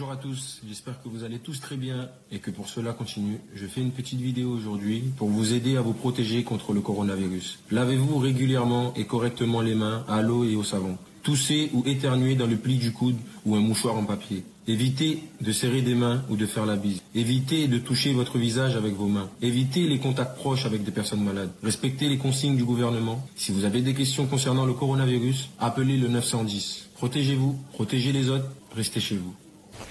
Bonjour à tous, j'espère que vous allez tous très bien et que pour cela continue. Je fais une petite vidéo aujourd'hui pour vous aider à vous protéger contre le coronavirus. Lavez-vous régulièrement et correctement les mains à l'eau et au savon. Toussez ou éternuez dans le pli du coude ou un mouchoir en papier. Évitez de serrer des mains ou de faire la bise. Évitez de toucher votre visage avec vos mains. Évitez les contacts proches avec des personnes malades. Respectez les consignes du gouvernement. Si vous avez des questions concernant le coronavirus, appelez le 910. Protégez-vous, protégez les autres, restez chez vous.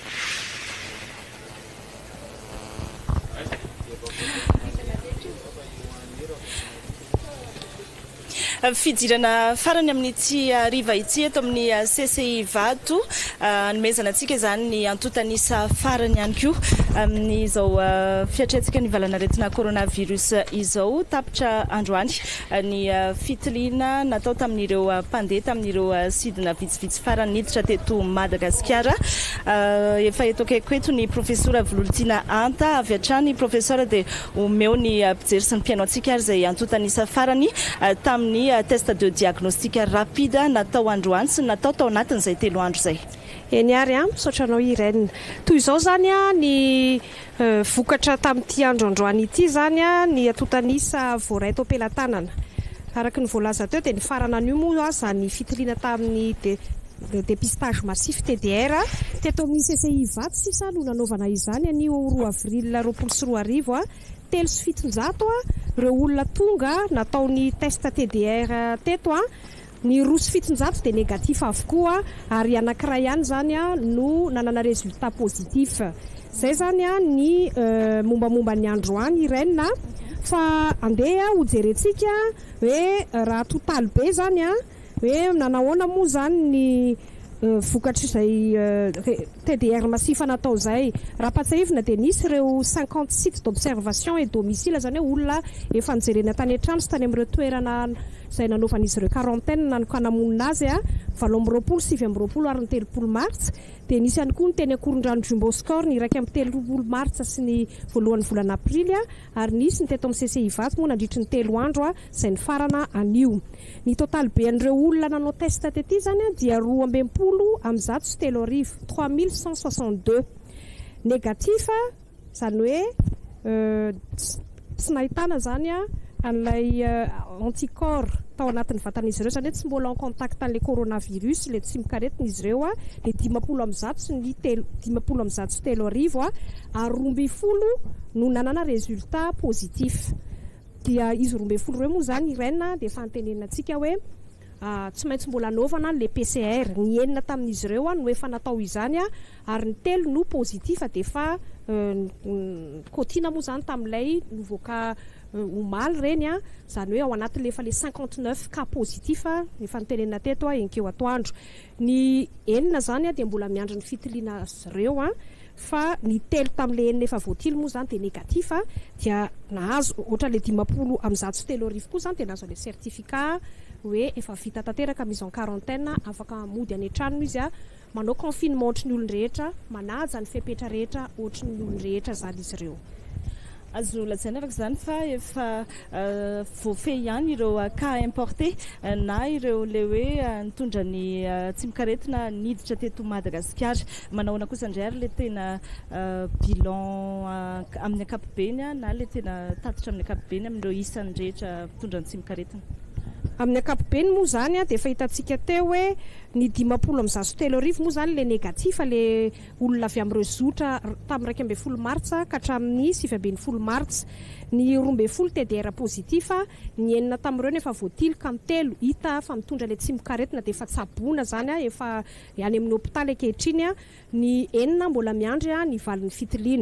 Fidirana farany amin'ity riva ity eto amin'ny CCI Vato nomezana antsika izany ny antotanisa farany ihany koa amin'izao fiatrehantsika ny valanaretina coronavirus izao tapitra androany ny fitiliana natao tamin'ireo mpandeha tamin'ireo sidina vitsivitsy farany niditra teto Madagasikara efa eto akaiky eto ny profesora Volontina Anta avy hatrany profesora dia omeo ny mpijery sy ny mpiaino antsika ary izay antotanisa farany tamin'ny test de diagnostic rapide natao androany sy natao tao anatin'izay 3 andro zay. Eny ary misaotra anao Irene. Toy izao zany ny vokatra tamin'ity androandroany ity zany ny atotanisa voaray tao pelatanana. Araka ny voalaza teo dia ny farana an'io moa zany fitiliana tamin'ny dépistage massif TDR teto amin'ny CCI Vato sisa no nanaovana izany anio 2 avril 2024 telo sy fitonjato ireo olona tonga nataony test TDR teto ny 2 sy fitonjato dia negatif avokoa ary anankiray ihany zany no nanana résultat positif. Zay zany ny mombamomba ny androany Irene fa andeha ho jerentsika hoe raha totaly be zany hoe nanahoana moa zany ny vokatra izay TDR massif natao zay. Raha patsahivina dia nisy ireo 50 sites d'observation et domicile zany hoe olona efa nijerena tany an-trano sy tany amin'ireo toerana izay nanaovan'izy ireo quarantaine nanamonina azy 2020 ary ny 30 martsa. Dia nisy ihany koa ny teny Akorondrano Jumboscor ny iraika amin'ny 30 martsa sy ny voalohan'ny volana aprily ary nisy ny teto amin'ny CCI Vato moa nandritry ny 3 andro izay ny farana anio. Ny total be an'ireo olona nanao test tety zany dia 12 amin'ny 3162 négatif zany hoe tsy nahitana zany an'ilay anticorps tao anatin'ny vatan'izy ireo zany hoe tsy mbola en contact amin'ilay coronavirus ilay tsy mikaretin'izy ireo dia 50 amin'ny 100 sy ny 50 amin'ny 100 sy 3 arivo ary 12 no nanana résultat positif. Dia izy 12 ireo moa zany Irene dia efa antenenina antsika hoe tsy maintsy mbola anaovana le PCR ny enina tamin'izy ireo no efa natao izany ary ny 3 no positif dia efa kotina moa zany tamin'ilay nivoaka omaly reny zany hoe ao anatin'le efa le 59 cas positif efa nitenenina teto enkeo atoandro. Ny enina zany dia mbola miandry ny fitiliana ireo fa ny 3 tamin'le enina efa voatily moa zany dia negatif dia nahazo ohatra le 50 amin'ny 103 arivo koa zany dia nahazo le certificat hoe efa vita tanteraka mise en quarantaine afaka mody any an-trano izy manao confinement ohatry ny olona rehetra manaja ny fepetra rehetra ohatry ny olona rehetra zany izy ireo. Azo lazaina araka izany fa efa voafehy ihany ireo cas importé na ireo le hoe nitondra ny tsy mikaretina niditra teto Madagasikara. Manahoana kosa indray ary le tena bilan amin'ny ankapobeny na le tena tatitra amin'ny ankapobeny amin'ireo isan'ny rehetra mitondra ny tsy mikaretina. Amin'ny ankapobeny moa zany dia efa hitantsika teo hoe ny 50 amin'ny 103 arivo moa zany le negatif le olona avy amin'ireo zotra tamin'ny 12 martsa ka hatramin'ny 7 martsa. Ny 12 TDR positif ny enina tamin'ireo nefa voatily ka mitelo hita fa mitondra le tsy mikaretina dia efa tsaboina zany efa any amin'ny hôpitaly ankehitriny ny enina mbola miandry ny valin'ny fitiliana.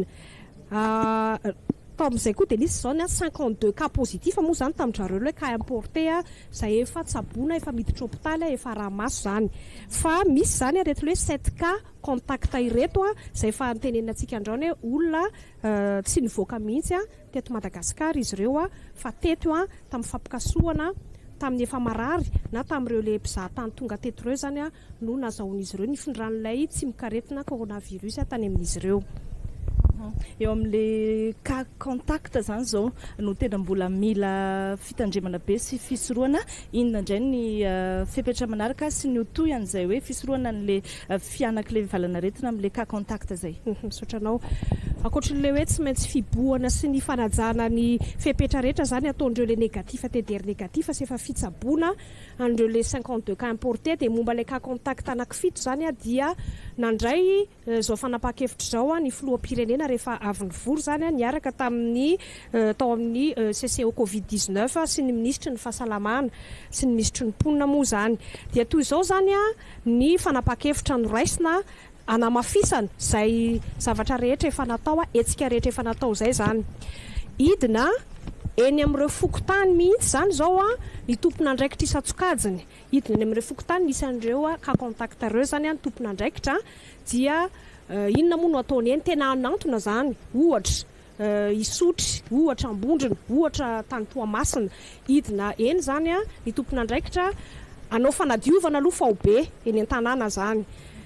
Tao amin'izay koa dia nisy zao 52 cas positif moa zany tamin'izareo hoe cas importé izay efa tsaboina efa miditra hôpitaly efa rahamaso zany fa misy zany areto hoe 7 cas contact ireto izay efa antenenina antsika androany hoe olona tsy nivoaka mihitsy teto Madagasikara izy ireo fa teto tamin'ny fampikasoana tamin'ny efa marary na tamin'ireo le mpizahatany tonga teto ireo zany no nazahoan'izy ireo nifindran'ilay tsy mikaretina coronavirus tany amin'izy ireo. eo amin'le cas contact zany zao no tena mbola mila fitandremana be sy fisoroana inona indray ny fepetra manaraka sy ny otoy an'izay hoe fisoroana n'le fianak'le valana retina amin'le cas contact zay sotranao ankoatran'le hoe tsy maintsy fiboana sy ny fanajana ny fepetra rehetra zany ataondreo le négatif TDR négatif sy efa fitsaboana andreo le 52 cas importé dia momba le cas contact anankifito zany dia nandray zao fanapakevitra zao ny filoham-pirenena rehefa avy nivory zany niaraka tamin'ny tao amin'ny CCO Covid-19 sy ny ministry ny fahasalamana sy ny ministry ny mponina moa zany dia toy izao zany ny fanapakevitra noraisina anamafisana zay zavatra rehetra efa natao etsika rehetra efa natao zay zany idina eny amin'ireo fokotany mihitsy zany zao ny tompon'andraikitra isatsokajiny idina eny amin'ireo fokotany nisy an'ireo cas contactareo zany ny tompon'andraikitra dia inona moa no ataony eny tena anantona zany ohatra isotry ohatra ambondrina ohatra tanytoamasina idina eny zany ny tompon'andraikitra anao fanadiovana aloha fa ho be eny an-tanàna zany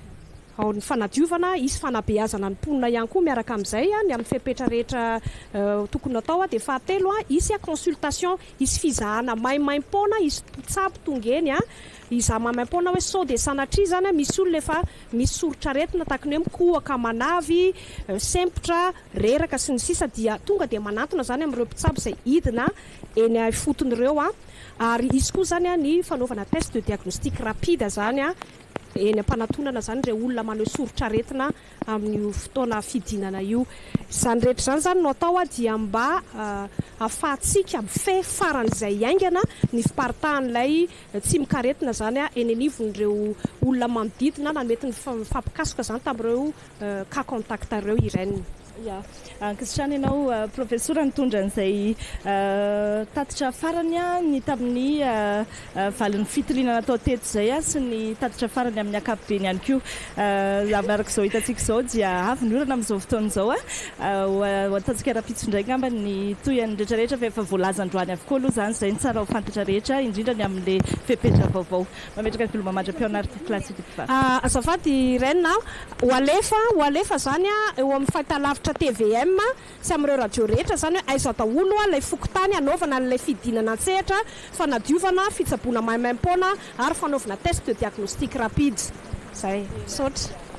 ao ny fanadiovana isy fanabeazana ny mponina ihany koa miaraka amin'izay ny amin'ny fepetra rehetra tokony atao dia fahatelo isy consultation isy fizahana maimaim-poana isy tsabo tonga eny izaha maimaim-poana hoe sao de sanatria zany misy olona efa misy soritra retina tahaka ny hoe mikohaka manavy sempotra reraka sy ny sisa dia tonga dia manantona zany amin'ireo mpitsabo izay idina eny foton'ireo ary izy koa zany ny fanaovana test de diagnostic rapide zany eny ampanantonana zany ireo olona maneho soritra retina amin'ny fotoana fidinana io zany rehetra zany no atao dia mba afahantsika fe faran'izay aingana ny fiparitahan'ilay tsy mikaretina zany eny anivon'ireo olona manodidina na mety ny fampikasoka zany tamin'ireo cas contactareo ireny ankasitrany ianao professora nitondra an'izay tatitra farany ny tamin'ny valin'ny fitiliana natao teto zay sy ny tatitra farany amin'ny ankapobeny ihany koa arak'izao hitantsika izao dia avy ny orana amin'izao fotoan'izao ataontsika rapitso indray ngamba ny toyany rehetrarehetra fa efa voalazandroany avokoa aloha zany zay ny tsara ho fantatra rehetra indrindra ny amin'le fepetra vaovao mametraka ny filomamandra mpianaritra classique azafady renina ho alefa zany eo amin'ny fahitalavitra TVM sy amin'ireo radio rehetra zany hoe aiza daholo ilay fokotany anaovana n'ilay fidinana an-tsehatra fanadiovana fitsaboana maimaim-poana ary fanaovana test de diagnostic rapide zay saotra